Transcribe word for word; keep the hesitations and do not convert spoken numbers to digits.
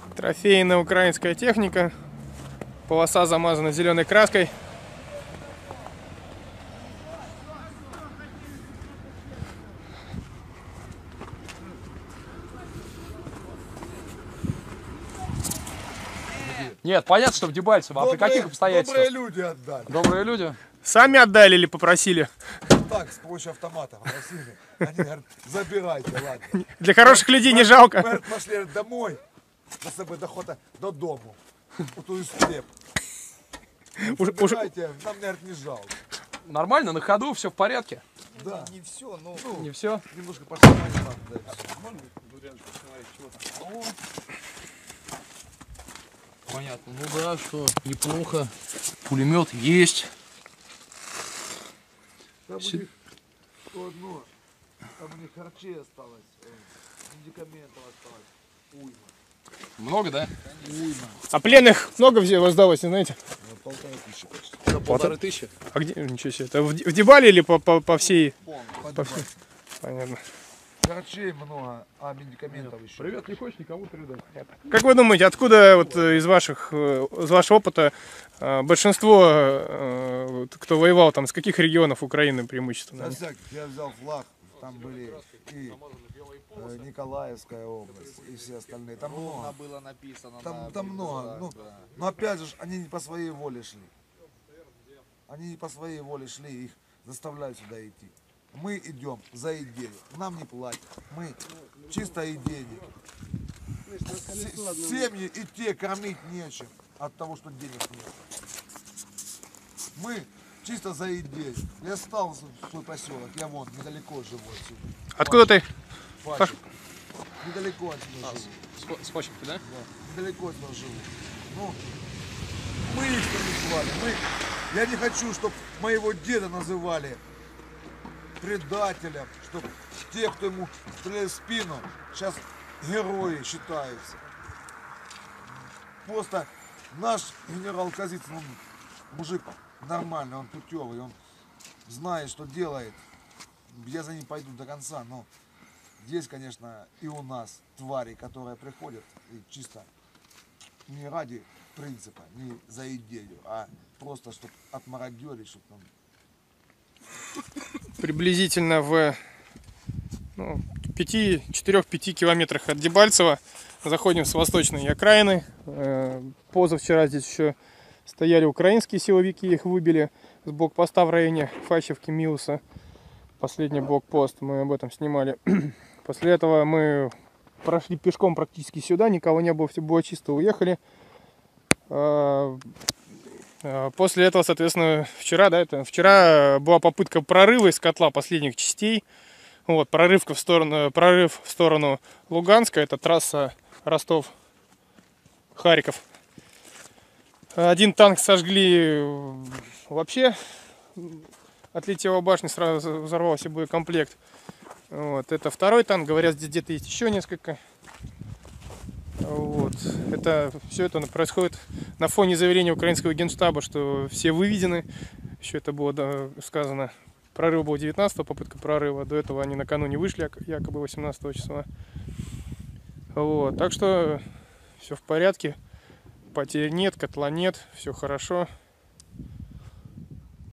Трофейная украинская техника. Полоса замазана зеленой краской. Нет, понятно, что в Дебальцево, а при каких обстоятельствах? Добрые люди отдали. Добрые люди. Сами отдали или попросили? Так, с помощью автомата попросили. Они говорят, забирайте, ладно. Для хороших людей не жалко. Мы говорят, пошли домой, до собой дохода до дому. Вот тут склеп. Забирайте, нам, говорят, не жалко. Нормально, на ходу, все в порядке? Да. Не все, но Ну, Не все? немножко поснимать надо. Да, Понятно. Ну да, что неплохо. Пулемет есть. там у них то одно, там у них харчей осталось, э, медикаментов осталось. Уйма. Много, да? А пленных много воздалось, знаете? Ну, полторы тысячи почти. За полторы тысячи. А где? Ничего себе. Это в, в Дебале или по, по, по всей? По всей? Понятно. Харчей много, а медикаментов еще. Привет, не хочешь никому передать? Как вы думаете, откуда вот из ваших, из вашего опыта э, большинство, э, вот, кто воевал там, с каких регионов Украины преимущественно? Со всяких. Я взял флаг, там были и э, Николаевская область, и все остальные. Там много. было написано. Там, на там много. бинтах, Ну, да. но опять же, они не по своей воле шли. Они не по своей воле шли, их заставляют сюда идти. Мы идем за идею. Нам не платят. Мы чисто идейники. С- Семьи и те кормить нечем от того, что денег нет. Мы чисто за идею. Я стал в свой поселок, я вон недалеко живу отсюда. Откуда ты? Пачек. Недалеко отсюда живу. С почки, да? Да, недалеко отсюда живу. Ну, мы их не звали. Мы... Я не хочу, чтобы моего деда называли предателем, чтобы те, кто ему стреляли в спину, сейчас герои считаются. Просто наш генерал Козицын, он мужик нормальный, он путевый, он знает, что делает. Я за ним пойду до конца, но здесь, конечно, и у нас твари, которые приходят и чисто не ради принципа, не за идею, а просто, чтобы отмародерить, чтобы там... Приблизительно в ну, четырёх-пяти километрах от Дебальцева заходим с восточной окраины. Э, Позавчера здесь еще стояли украинские силовики, их выбили с блокпоста в районе Фачевки, Миуса. Последний блокпост, мы об этом снимали. После этого мы прошли пешком практически сюда, никого не было, все было чисто, уехали. После этого, соответственно, вчера, да, это вчера была попытка прорыва из котла последних частей. Вот, прорывка в сторону, прорыв в сторону Луганска, это трасса Ростов-Харьков. Один танк сожгли вообще, отлетела башня, сразу взорвался боекомплект. Вот, это второй танк, говорят, здесь где-то есть еще несколько. Вот. Это, все это происходит на фоне заверения украинского генштаба, что все выведены. Еще это было, да, сказано. Прорыв был девятнадцатого, попытка прорыва. До этого они накануне вышли, якобы восемнадцатого числа. Вот. Так что все в порядке. Потерь нет, котла нет, все хорошо.